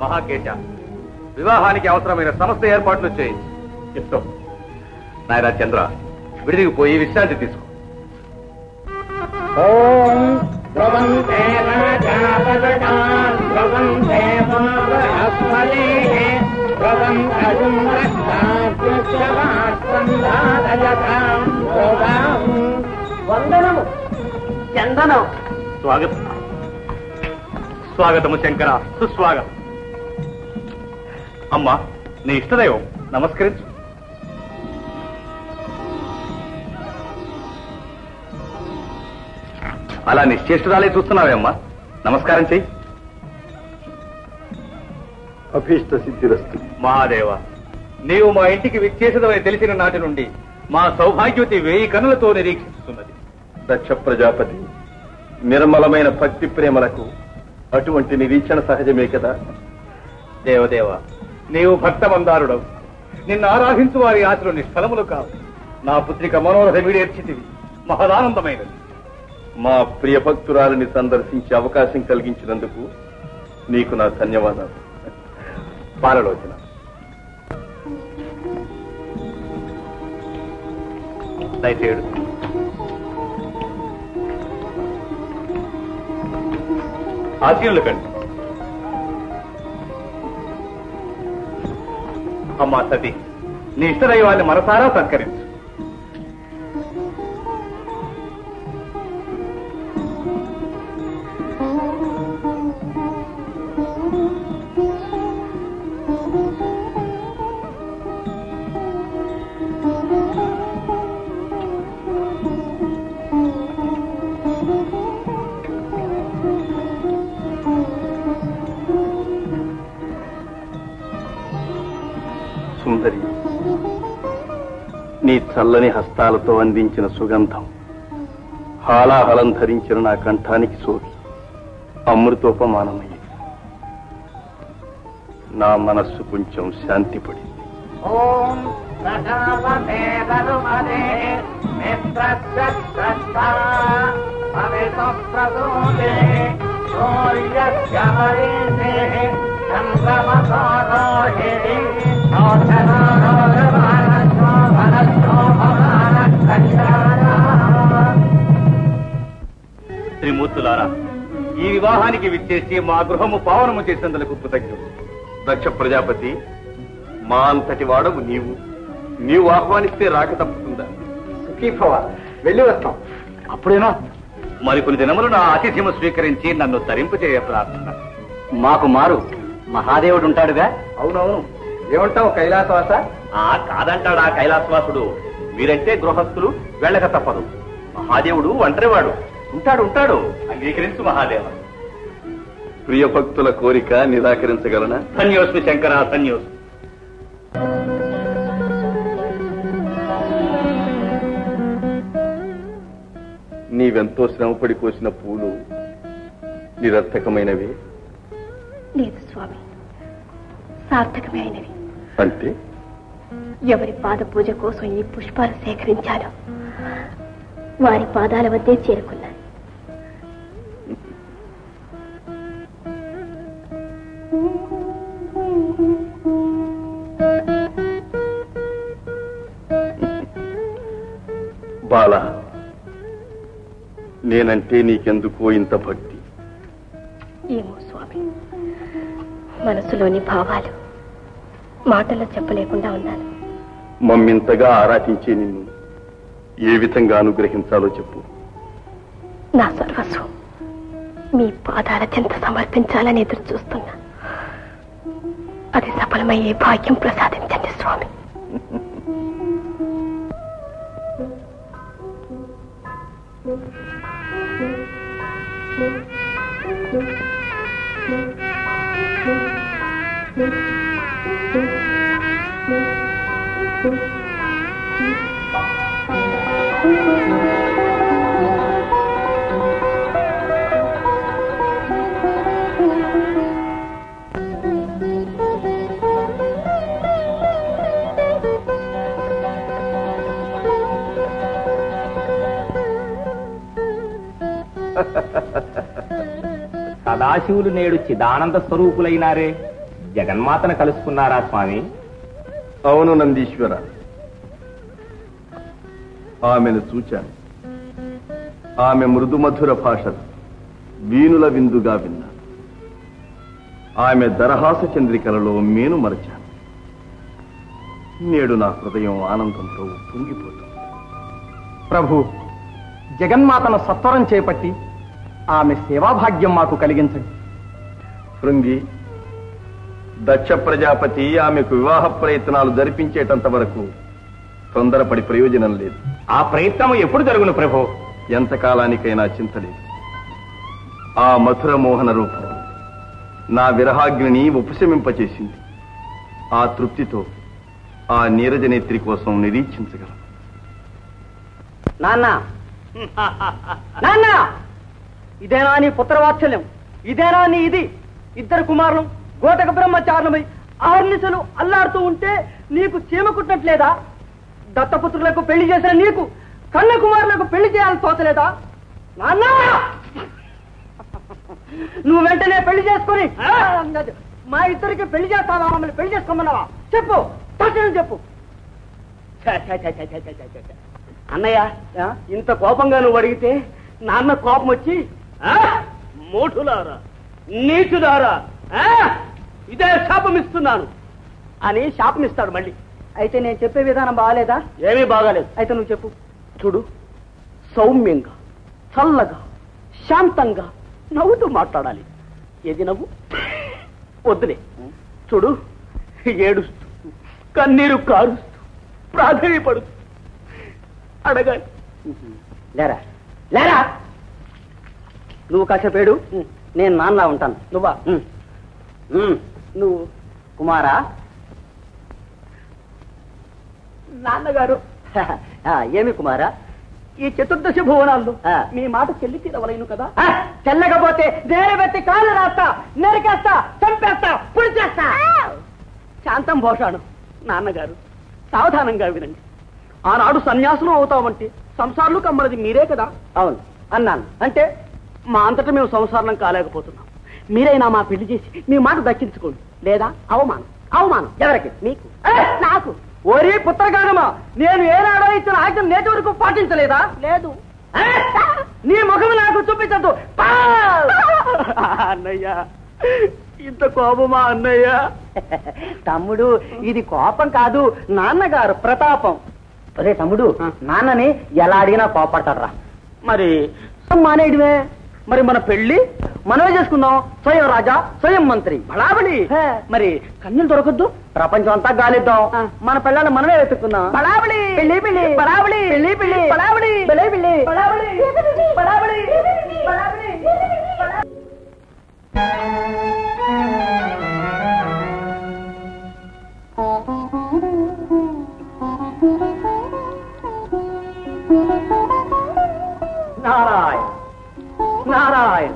మహాకేశ, వివాహానికి అవసరమైన సమస్త ఏర్పాట్లు చేయించి చెప్తాం. నాయనా చంద్ర, విడిదికి పోయి విశ్రాంతి తీసుకో. వందనము చందనం. స్వాగతం స్వాగతము శంకర, సుస్వాగతం. అమ్మా, నీ ఇష్టదైవం, నమస్కరించు. అలా నిశ్చేష్టురాలే చూస్తున్నావే అమ్మా, నమస్కారం చెయ్యి. అభీష్ట సిద్ధిరస్తు. మహాదేవ, నీవు మా ఇంటికి విచ్చేసదవని తెలిసిన నాటి నుండి మా సౌభాగ్యవతి 1000 కన్నులతో నిరీక్షిస్తున్నది. దక్ష ప్రజాపతి నిర్మలమైన భక్తి ప్రేమలకు అటువంటి నిరీక్షణ సహజమే కదా. దేవదేవ, నీవు భక్తమందారుడవు. నిన్ను ఆరాధించు వారి ఆశలు నిష్ఫలములు కావు. నా పుత్రిక మనోరథ వీడేర్చితివి, మహదానందమైనది. మా ప్రియ భక్తురాలిని సందర్శించే అవకాశం కలిగించినందుకు నీకు నా ధన్యవాదాలు. పాలలోచన. దయచేయుడు. ఆశీనులు కండి. అమ్మా సతీ, నీ ఇష్టదైవాన్ని మనసారా సత్కరించు. సుందరి, నీ చల్లని హస్తాలతో అందించిన సుగంధం హాలాహలం ధరించిన నా కంఠానికి సోకి అమృతోపమానమయ్యి నా మనస్సు కొంచెం శాంతిపడింది. త్రిమూర్తులారా, ఈ వివాహానికి విచ్చేసి మా గృహము పావనము చేసేందుకు కృతజ్ఞుడు. దక్ష ప్రజాపతి, మా అంతటి వాడవు నీవు ఆహ్వానిస్తే రాక తప్పుతుందా? సుఖీభవ, వెళ్ళి వస్తాం. అప్పుడేనా? మరికొన్ని దినములు నా అతిథ్యము స్వీకరించి నన్ను తరింపు చేయ ప్రార్థన. మాకు మారు మహాదేవుడు ఉంటాడుగా. అవునవును. ఏమంటావు కైలాసవాస? కాదంటాడా కైలాసవాసుడు. మీరంటే గృహస్థులు, వెళ్ళక తప్పదు. మహాదేవుడు ఒంటరివాడు, ఉంటాడు. అంగీకరించు మహాదేవ. ప్రియ భక్తుల కోరిక నిరాకరించగలనా? ధన్యోస్మి శంకర, ధన్యోస్మి. నీవెంతో శ్రమపడి కోసిన పూలు నిరర్థకమైనవి. లేదు స్వామి, సార్థకమే అయినవి. అంటే ఎవరి పాద పూజ కోసం ఈ పుష్పాలు సేకరించాలో వారి పాదాల వద్దే చేరుకున్నాను. బాల, నేనంటే నీకెందుకో ఇంత భక్తి? ఏమో స్వామి, మనసులోని భావాలు మాటల్లో చెప్పలేకుండా ఉన్నాను. మమ్మింతగా ఆరాధించే నిన్ను ఏ విధంగా అనుగ్రహించాలో చెప్పు. నా సర్వస్వం మీ పాదాల చెంత సమర్పించాలని ఎదురు చూస్తున్నా. అది సఫలమయ్యే భాగ్యం ప్రసాదించండి స్వామి. సదాశివులు నేడు చిదానంద స్వరూపులైనారే. జగన్మాతను కలుసుకున్నారా స్వామి? అవును నందీశ్వర, ఆమెను చూచాను. ఆమె మృదుమధుర భాష వీణుల విందుగా విన్నా. ఆమె దరహాస చంద్రికలలో మేను మరచాను. నేడు నా హృదయం ఆనందంతో పొంగిపోతుంది. ప్రభు, జగన్మాతను సత్వరం చేపట్టి ఆమె సేవాభాగ్యం మాకు కలిగించండి. భృంగి, దక్ష ప్రజాపతి ఆమెకు వివాహ ప్రయత్నాలు జరిపించేటంత వరకు తొందరపడి ప్రయోజనం లేదు. ఆ ప్రయత్నం ఎప్పుడు జరుగును ప్రభు? ఎంతకాలానికైనా చింతలేదు. ఆ మధుర మోహన రూపం నా విరహాగ్నిని ఉపశమింపచేసింది. ఆ తృప్తితో ఆ నీరజనేత్రి కోసం నిరీక్షించగలను. నాన్న, నాన్న, ఇదేనా నీ పుత్రవాత్సల్యం? ఇదేనా నీ ఇది? ఇద్దరు కుమారులు గోటక బ్రహ్మచారులమై ఆర్నిసలు అల్లాడుతూ ఉంటే నీకు చీమ కుట్టినట్లేదా? దత్తపుత్రులకు పెళ్లి చేసిన నీకు కన్న కుమారులకు పెళ్లి చేయాలని తోచలేదా? నాన్న, నువ్వు వెంటనే పెళ్లి చేసుకుని మా ఇద్దరికి పెళ్లి చేస్తావా? మమ్మల్ని పెళ్లి చేసుకోమన్నావా? చెప్పు, తక్షణం చెప్పు. అన్నయ్య, ఇంత కోపంగా నువ్వు అడిగితే నాన్న కోపం వచ్చి మూఢులారా, నీచులారా, ఇదే శాపం ఇస్తున్నాను అని శాపం ఇస్తాడు మళ్ళీ. అయితే నేను చెప్పే విధానం బాగాలేదా? ఏమీ బాగాలేదు. అయితే నువ్వు చెప్పు. చూడు, సౌమ్యంగా, చల్లగా, శాంతంగా నవ్వుతూ మాట్లాడాలి. ఏది నవ్వు? వద్దులే. చూడు, ఏడుస్తూ, కన్నీరు కారుస్తూ, ప్రాధాన్యపడుతూ అడగాలి. లేరా లేరా, నువ్వు కాసేపేడు, నేను నాన్నలా ఉంటాను. నువ్వా? నువ్వు కుమారా? నాన్నగారు. ఏమి కుమారా? ఈ చతుర్దశ భువనాల్లో మీ మాట చెల్లి తీరవలేను కదా? చెల్లకపోతే నేనే పెట్టి కాళ్ళు రాస్తా, నరికేస్తా, చంపేస్తా, పుడి చేస్తా. శాంతం భోషాను. నాన్నగారు, సావధానంగా వినండి. ఆనాడు సన్యాసులు అవుతామంటే సంసారాలు కమ్మలది మీరే కదా? అవును అన్నాను. అంటే మా అంతటా మేము సంసారం కాలేకపోతున్నాం. మీరైనా మా పెళ్లి చేసి మీ మాట దక్కించుకోండి. లేదా అవమానం. అవమానం ఎవరికి? మీకు, నాకు. ఓరి పుత్రగానమా, నేను ఏనాడో ఇచ్చిన ఆజ్ఞ నేటి వరకు పాటించలేదా? లేదు. నీ ముఖం నాకు చూపించద్దు. అన్నయ్య, ఇంత కోపమా అన్నయ్య? తమ్ముడు, ఇది కోపం కాదు, నాన్నగారు ప్రతాపం. అదే తమ్ముడు, నాన్నని ఎలా అడిగినా కోపడతారా? మరి మానేయడమే. మరి మన పెళ్లి మనమే చేసుకుందాం. స్వయం రాజా, స్వయం మంత్రి, బళాబళి. మరి కన్యలు దొరకద్దు, ప్రపంచం అంతా గాలిద్దాం. మన పిల్లలు మనమే వెతుక్కుందాం. బళాబళి, పెళ్లి పెళ్లి, బళాబళి, పెళ్లి పెళ్లి, బళాబళి, పెళ్లి పెళ్లి, బళాబళి, బళాబళి, బళాబళి. నారాయణ నారాయణ.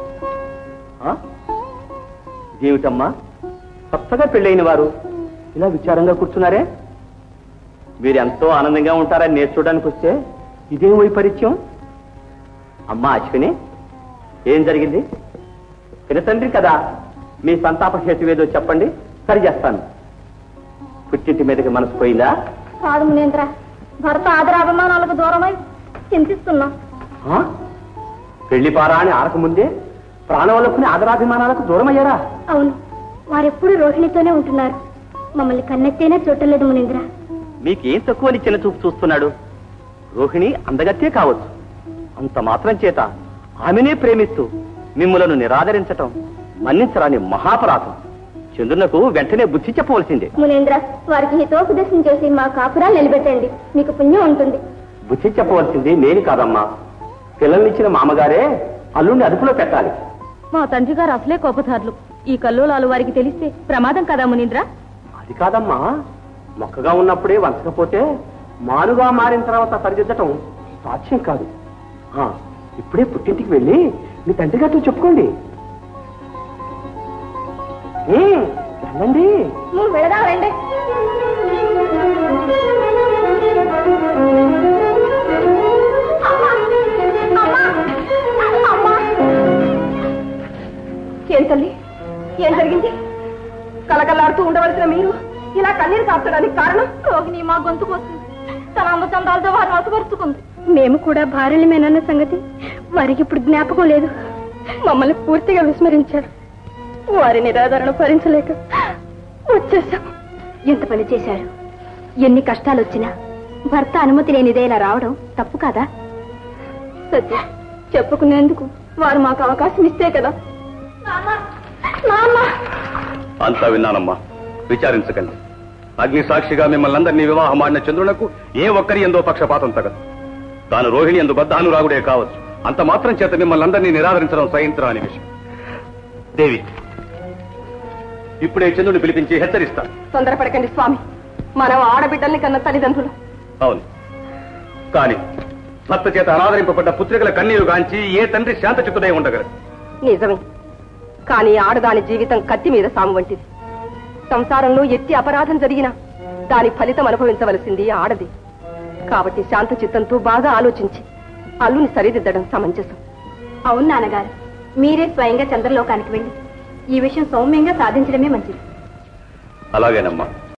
ఏమిటమ్మా, కొత్తగా పెళ్ళైన వారు ఇలా విచారంగా కూర్చున్నారే? మీరు ఎంతో ఆనందంగా ఉంటారని నేను చూడడానికి వస్తే ఇదేం వైపరీత్యం? అమ్మా అశ్విని, ఏం జరిగింది? పినతండ్రి కదా, మీ సంతాప హేతువేదో చెప్పండి, సరి చేస్తాను. పుట్టింటి మీదకి మనసు పోయిందా? కాదు మునేంద్ర, భర్త ఆదరాభిమానాలకు దూరమై చింతిస్తున్నాం. పెళ్లి పారా అని ఆరకముందే ప్రాణవలకుని ఆదరాభిమానాలకు దూరమయ్యారా? అవును, వారెప్పుడు రోహిణితోనే ఉంటున్నారు. మమ్మల్ని కన్నెత్తేనే చూడలేదు మునేంద్ర. మీకేం తక్కువని చిన్న చూపు చూస్తున్నాడు? రోహిణి అందగత్తే కావచ్చు, అంత మాత్రం చేత ఆమెనే ప్రేమిస్తూ మిమ్ములను నిరాదరించటం మన్నించరాని మహాపరాధం. చంద్రునకు వెంటనే బుద్ధి చెప్పవలసిందే. మునేంద్ర, వారికి హితోపదేశం చేసి మా కాపురాలు నిలబెట్టండి, మీకు పుణ్యం ఉంటుంది. బుద్ధి చెప్పవలసింది నేను కాదమ్మా, పిల్లల్నిచ్చిన మామగారే అల్లుండి అదుపులో పెట్టాలి. మా తండ్రి గారు అసలే కోపదారులు. ఈ కల్లోలాలు వారికి తెలిస్తే ప్రమాదం కదా మునీంద్ర? అది కాదమ్మా, మొక్కగా ఉన్నప్పుడే వంచకపోతే మానుగా మారిన తర్వాత సరిదిద్దటం సాక్ష్యం కాదు. ఇప్పుడే పుట్టింటికి వెళ్ళి మీ తండ్రి గారితో చెప్పుకోండి. వెళ్ళండి. వెళదామండి. ఏం తల్లి, ఏం జరిగింది? కలకల్లాడుతూ ఉండవలసిన మీరు ఇలా కన్నీరు కాల్చడానికి కారణం? రోహిణి మా గొంతుకు వస్తుంది. తన అందచందాలతో వారిని వసపరుచుకుంది. మేము కూడా భార్యలమేనన్న సంగతి వారికి ఇప్పుడు జ్ఞాపకం లేదు. మమ్మల్ని పూర్తిగా విస్మరించారు. వారి నిరాదరణ భరించలేక వచ్చేసాం. ఎంత పని చేశారు? ఎన్ని కష్టాలు వచ్చినా భర్త అనుమతి లేనిదే ఇలా రావడం తప్పు కాదా? సత్య, చెప్పుకునేందుకు వారు మాకు అవకాశం ఇస్తే కదా. అంతా విన్నానమ్మా, విచారించకండి. అగ్ని సాక్షిగా మిమ్మల్ని అందరినీ వివాహం ఆడిన చంద్రులకు ఏ ఒక్కరి ఎందో పక్షపాతం తగదు. తాను రోహిణి ఎందు బద్ధానురాగుడే కావచ్చు, అంత మాత్రం చేత మిమ్మల్ని అందరినీ నిరాదరించడం సహించరాని విషయం. దేవి, ఇప్పుడే చంద్రుని పిలిపించి హెచ్చరిస్తాను. తొందరపడకండి స్వామి, మనం ఆడబిడ్డల్ని కన్న తల్లిదండ్రులు. అవును, కానీ భర్త చేత అనాదరింపబడ్డ పుత్రికల కన్నీరు గాంచి ఏ తండ్రి శాంతచిత్తుడై ఉండగలరు? నిజమే, కానీ ఆడదాని జీవితం కత్తి మీద సాము వంటిది. సంసారంలో ఎట్టి అపరాధం జరిగినా దాని ఫలితం అనుభవించవలసింది ఆడది. కాబట్టి శాంత చిత్తంతో బాగా ఆలోచించి అల్లుని సరిదిద్దడం సమంజసం. అవును నాన్నగారు, మీరే స్వయంగా చంద్రలోకానికి వెళ్ళి ఈ విషయం సౌమ్యంగా సాధించడమే మంచిది. అలాగేనమ్మా.